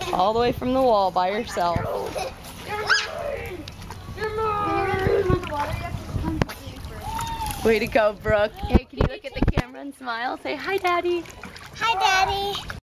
All the way from the wall by yourself. Way to go, Brooke. Hey, can you look at the camera and smile? Say hi, Daddy. Hi, Daddy.